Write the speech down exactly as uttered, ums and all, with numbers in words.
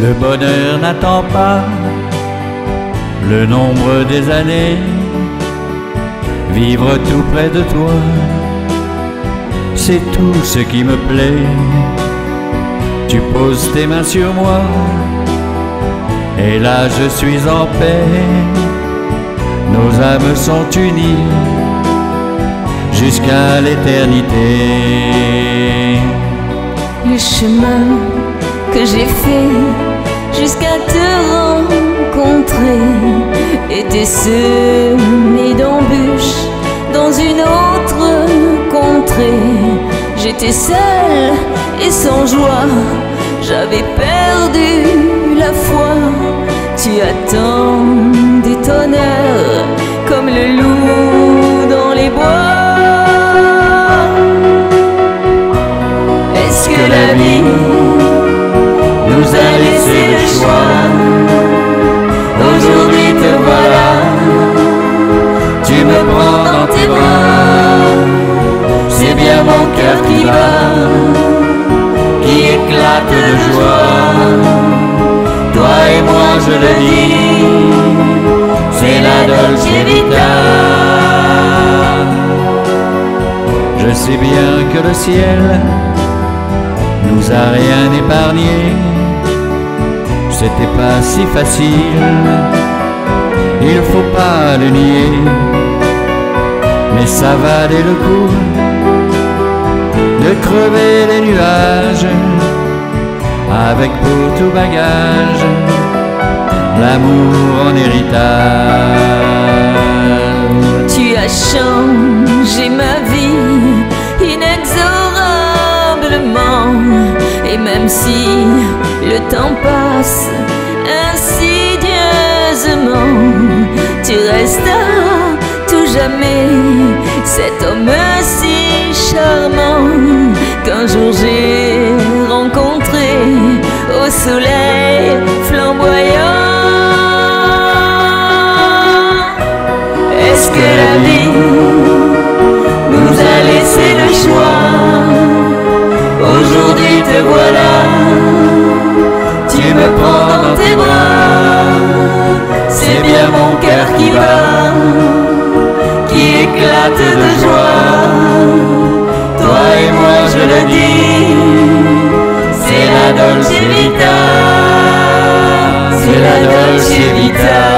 Le bonheur n'attend pas le nombre des années. Vivre tout près de toi, c'est tout ce qui me plaît. Tu poses tes mains sur moi, et là je suis en paix. Nos âmes sont unies jusqu'à l'éternité. Le chemin que j'ai fait jusqu'à te rencontrer était semé d'embûches dans une autre contrée. J'étais seule et sans joie, j'avais perdu la foi. Tu attends des tonnerres comme le loup dans les bois. Est-ce que la vie nous a laissé le choix? Aujourd'hui te voilà, tu me prends dans tes bras. C'est bien mon cœur qui bat, qui éclate de joie. Toi et moi je le dis, c'est la Dolce Vita. Je sais bien que le ciel nous a rien épargné. C'était pas si facile, il faut pas le nier. Mais ça valait le coup de crever les nuages, avec pour tout bagage l'amour en héritage. Tu as changé ma vie inexorablement, et même si le temps passe insidieusement, tu restes à tout jamais cet homme si charmant qu'un jour j'ai rencontré au soleil flamboyant. Est-ce que la vie nous a laissé le choix? Aujourd'hui te voilà, tu me prends dans tes bras. C'est bien mon cœur qui bat, qui éclate de joie. Toi et moi je le dis, c'est la Dolce Vita, c'est la Dolce Vita.